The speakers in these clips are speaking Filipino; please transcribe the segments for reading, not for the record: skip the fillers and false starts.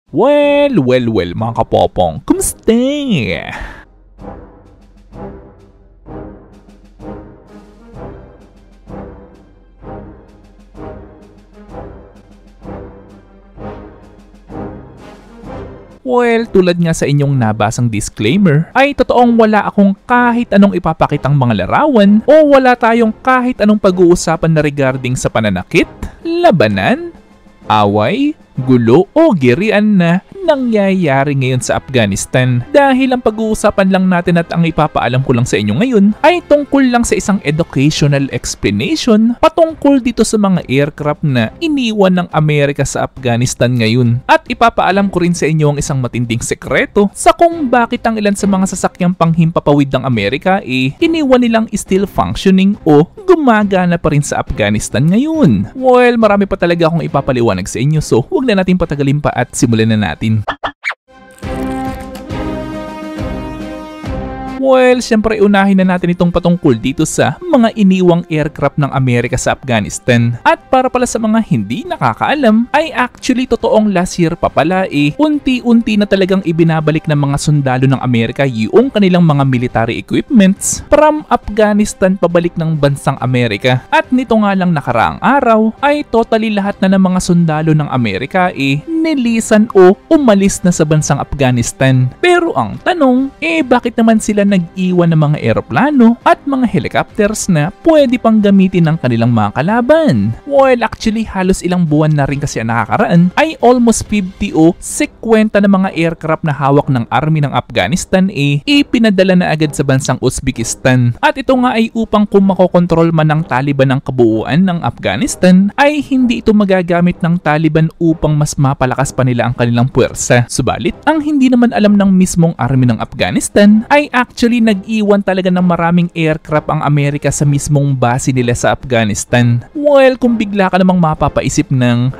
Well, mga kapopong, kumusta? Well, tulad nga sa inyong nabasang disclaimer, ay totoong wala akong kahit anong ipapakitang mga larawan o wala tayong kahit anong pag-uusapan na regarding sa pananakit, labanan, away, gulo o girian na nangyayari ngayon sa Afghanistan. Dahil ang pag-uusapan lang natin at ang ipapaalam ko lang sa inyo ngayon ay tungkol lang sa isang educational explanation patungkol dito sa mga aircraft na iniwan ng Amerika sa Afghanistan ngayon. At ipapaalam ko rin sa inyo ang isang matinding sekreto sa kung bakit ang ilan sa mga sasakyang panghimpapawid ng Amerika iniwan nilang still functioning o gumagana pa rin sa Afghanistan ngayon. Well, marami pa talaga akong ipapaliwanag sa inyo, so huwag na natin patagalin pa at simulan na natin. Well, siyempre unahin na natin itong patungkol dito sa mga iniwang aircraft ng Amerika sa Afghanistan. At para pala sa mga hindi nakakaalam, ay actually totoong last year pa pala unti-unti na talagang ibinabalik ng mga sundalo ng Amerika yung kanilang mga military equipments from Afghanistan pabalik ng bansang Amerika. At nito nga lang nakaraang araw, ay totally lahat na ng mga sundalo ng Amerika nilisan o umalis na sa bansang Afghanistan. Pero ang tanong, bakit naman sila nag-iwan ng mga eroplano at mga helicopters na pwede pang gamitin ng kanilang mga kalaban? Well, actually halos ilang buwan na rin kasi ang nakakaraan ay almost 50 o 50 na mga aircraft na hawak ng army ng Afghanistan ipinadala na agad sa bansang Uzbekistan. At ito nga ay upang kung makokontrol man ng Taliban ang kabuuan ng Afghanistan ay hindi ito magagamit ng Taliban upang mas mapalakas pa nila ang kanilang puwersa. Subalit, ang hindi naman alam ng mismong army ng Afghanistan ay actually nag-iwan talaga ng maraming aircraft ang Amerika sa mismong base nila sa Afghanistan. Well, kung bigla ka namang mapapaisip ng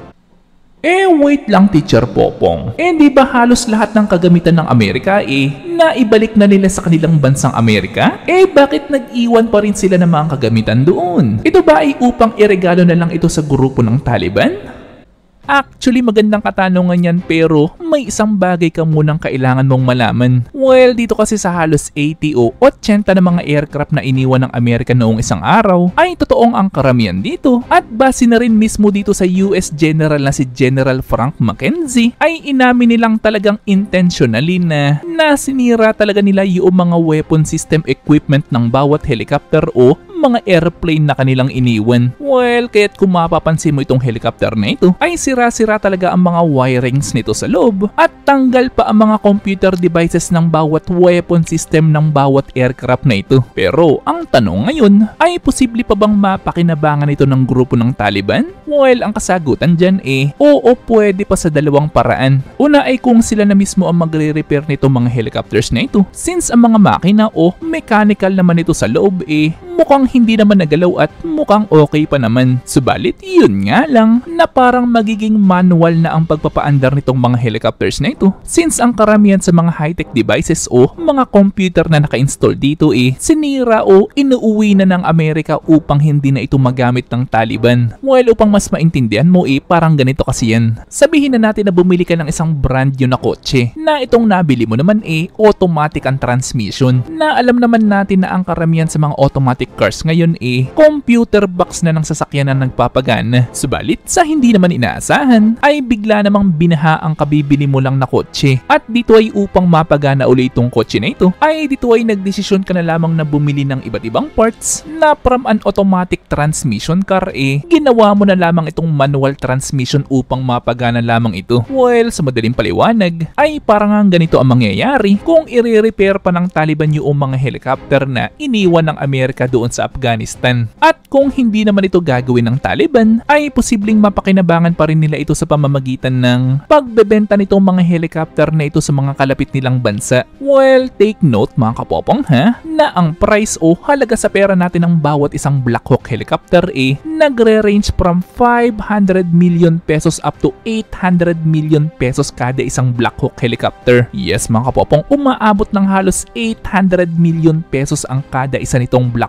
wait lang Teacher Popong. Di ba halos lahat ng kagamitan ng Amerika naibalik na nila sa kanilang bansang Amerika? Bakit nag-iwan pa rin sila ng mga kagamitan doon? Ito ba ay upang iregalo na lang ito sa grupo ng Taliban? Actually, magandang katanungan yan pero may isang bagay ka munang kailangan mong malaman. Well, dito kasi sa halos 80 o 80 na mga aircraft na iniwan ng Amerika noong isang araw ay totoong ang karamihan dito. At base na rin mismo dito sa US General na si General Frank McKenzie ay inamin nilang talagang intentionally na nasinira talaga nila yung mga weapon system equipment ng bawat helicopter o mga airplane na kanilang iniwan. Well, kaya't kung mapapansin mo itong helicopter na ito, ay sira-sira talaga ang mga wirings nito sa loob at tanggal pa ang mga computer devices ng bawat weapon system ng bawat aircraft na ito. Pero ang tanong ngayon, ay posible pa bang mapakinabangan ito ng grupo ng Taliban? Well, ang kasagutan dyan oo, pwede pa sa dalawang paraan. Una ay kung sila na mismo ang magre-repair nitong mga helicopters na ito. Since ang mga makina o mechanical naman ito sa loob mukhang hindi naman nagalaw at mukhang okay pa naman. Subalit, yun nga lang na parang magiging manual na ang pagpapaandar nitong mga helicopters na ito. Since ang karamihan sa mga high-tech devices o mga computer na naka-install dito sinira o inuuwi na ng Amerika upang hindi na ito magamit ng Taliban. Well, upang mas maintindihan mo parang ganito kasi yan. Sabihin na natin na bumili ka ng isang brand new na kotse na itong nabili mo naman automatic ang transmission. Na alam naman natin na ang karamihan sa mga automatic cars ngayon computer box na ng sasakyan na nagpapagana. Subalit sa hindi naman inaasahan ay bigla namang binaha ang kabibili mo lang na kotse. At dito ay upang mapagana ulit itong kotse na ito ay dito ay nagdesisyon ka na lamang na bumili ng iba't ibang parts na from an automatic transmission car ginawa mo na lamang itong manual transmission upang mapagana lamang ito. Well, sa madaling paliwanag ay parang ang ganito ang mangyayari kung i-repair pa ng Taliban yung mga helicopter na iniwan ng Amerika doon sa Afghanistan. At kung hindi naman ito gagawin ng Taliban, ay posibleng mapakinabangan pa rin nila ito sa pamamagitan ng pagbebenta nitong mga helicopter na ito sa mga kalapit nilang bansa. Well, take note mga kapopong na ang price o halaga sa pera natin ng bawat isang Black Hawk helicopter nagre-range from 500 million pesos up to 800 million pesos kada isang Black Hawk helicopter. Yes mga kapopong, umaabot ng halos 800 million pesos ang kada isa nitong Black Hawk helicopter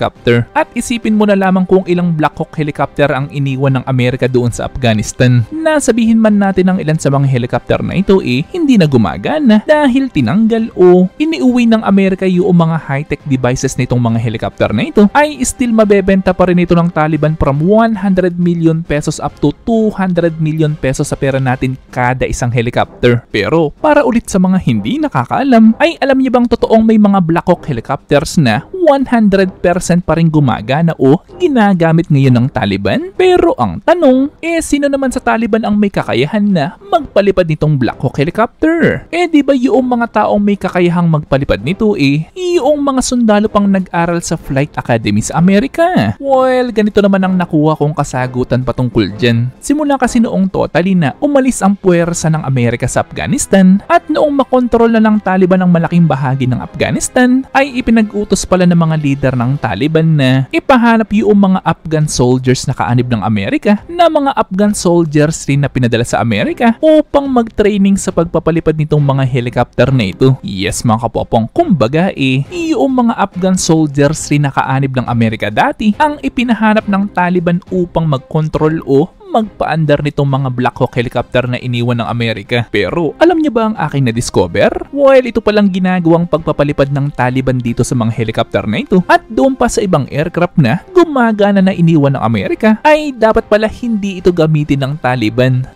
helicopter. At isipin mo na lamang kung ilang Black Hawk helicopter ang iniwan ng Amerika doon sa Afghanistan. Nasabihin man natin ng ilan sa mga helicopter na ito hindi na gumagana dahil tinanggal o iniuwi ng Amerika yung mga high-tech devices nitong mga helicopter na ito, ay still mabebenta pa rin ito ng Taliban from 100 million pesos up to 200 million pesos sa pera natin kada isang helicopter. Pero para ulit sa mga hindi nakakaalam, ay alam niyo bang totoong may mga Black Hawk helicopters na 100% pa rin gumagana o ginagamit ngayon ng Taliban? Pero ang tanong, sino naman sa Taliban ang may kakayahan na magpalipad nitong Black Hawk helicopter? Di ba yung mga taong may kakayahang magpalipad nito yung mga sundalo pang nag-aral sa Flight Academy sa Amerika? Well, ganito naman ang nakuha kong kasagutan patungkol dyan. Simula kasi noong totally na umalis ang puwersa ng Amerika sa Afghanistan at noong makontrol na ng Taliban ang malaking bahagi ng Afghanistan, ay ipinag-utos pala ng mga leader ng Taliban na ipahanap yung mga Afghan soldiers na kaanib ng Amerika na mga Afghan soldiers rin na pinadala sa Amerika upang mag-training sa pagpapalipad nitong mga helicopter na ito. Yes mga kapopong, kumbaga yung mga Afghan soldiers rin na kaanib ng Amerika dati ang ipinahanap ng Taliban upang mag-control o magpaandar nitong mga Black Hawk helicopter na iniwan ng Amerika. Pero alam niyo ba ang aking na-discover? Well, ito palang ginagawang pagpapalipad ng Taliban dito sa mga helicopter na ito at doon pa sa ibang aircraft na gumagana na iniwan ng Amerika, ay dapat pala hindi ito gamitin ng Taliban.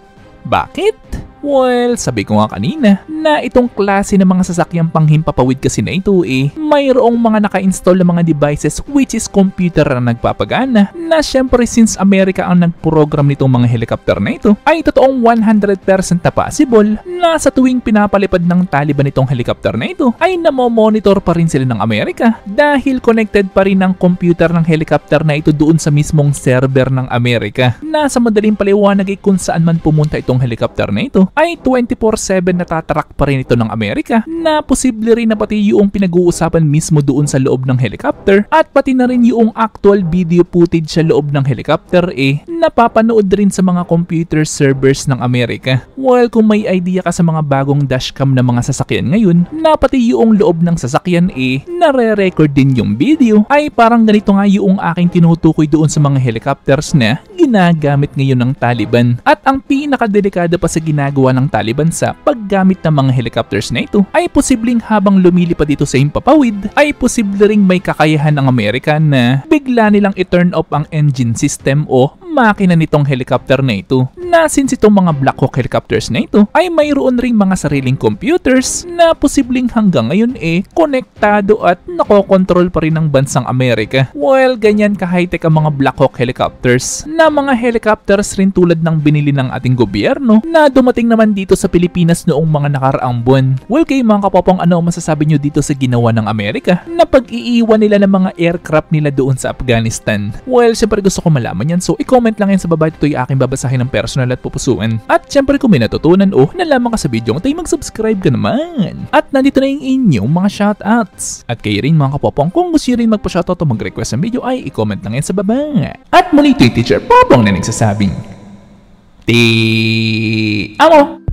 Bakit? Well, sabi ko nga kanina na itong klase ng mga sasakyang panghimpapawid kasi na ito mayroong mga naka-install na mga devices which is computer na nagpapagana na syempre since Amerika ang nag-program nitong mga helicopter na ito, ay totoong 100% na possible na sa tuwing pinapalipad ng Taliban itong helicopter na ito ay namomonitor pa rin sila ng Amerika dahil connected pa rin ang computer ng helicopter na ito doon sa mismong server ng Amerika. Na sa madaling paliwanag kung saan man pumunta itong helicopter na ito, ay 24/7 natatrack pa rin ito ng Amerika na posible rin na pati yung pinag-uusapan mismo doon sa loob ng helicopter at pati na rin yung actual video footage sa loob ng helicopter napapanood rin sa mga computer servers ng Amerika. Well, kung may idea ka sa mga bagong dashcam na mga sasakyan ngayon na pati yung loob ng sasakyan nare-record din yung video, ay parang ganito nga yung aking tinutukoy doon sa mga helicopters na ginagamit ngayon ng Taliban. At ang pinakadelikado pa sa ginagawa ng Taliban sa paggamit ng mga helicopters na ito ay posibleng habang lumilipad dito sa himpapawid ay posible ring may kakayahan ng Amerika na bigla nilang i-turn off ang engine system o makina nitong helicopter na ito. Na since itong mga Black Hawk helicopters na ito ay mayroon ring mga sariling computers na posibleng hanggang ngayon konektado at nakokontrol pa rin ng bansang Amerika. Well, ganyan ka-high-tech ang mga Black Hawk helicopters na mga helicopters rin tulad ng binili ng ating gobyerno na dumating naman dito sa Pilipinas noong mga nakaraang buwan. Well, kayo mga kapopong, ano masasabi nyo dito sa ginawa ng Amerika na pag-iiwan nila ng mga aircraft nila doon sa Afghanistan? Well, syempre gusto ko malaman yan, so i-comment lang yan sa baba. Ito yung aking babasahin ng personal at pupusuan. At syempre kung may natutunan o nalaman ka sa video tayo, mag-subscribe ka naman. At nandito na yung inyong mga shoutouts. At kayo rin mga kapopong, kung gusto nyo rin magpa-shoutout o mag-request ng video ay i-comment lang yan sa baba. At muli ito yung Teacher Popong na nagsasabing, Amo!